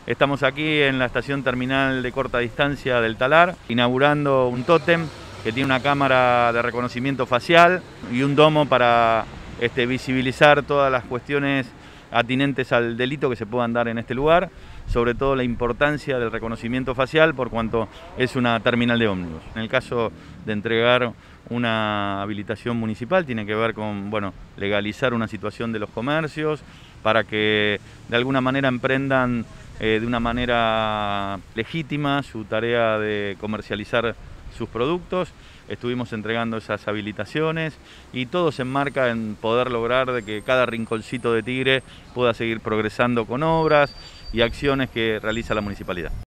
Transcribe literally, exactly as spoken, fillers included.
Estamos aquí en la estación terminal de corta distancia del Talar, inaugurando un tótem que tiene una cámara de reconocimiento facial y un domo para este, visibilizar todas las cuestiones atinentes al delito que se puedan dar en este lugar, sobre todo la importancia del reconocimiento facial por cuanto es una terminal de ómnibus. En el caso de entregar una habilitación municipal tiene que ver con, bueno, legalizar una situación de los comercios para que de alguna manera emprendan eh, de una manera legítima su tarea de comercializar sus productos. Estuvimos entregando esas habilitaciones y todo se enmarca en poder lograr de que cada rinconcito de Tigre pueda seguir progresando con obras y acciones que realiza la municipalidad.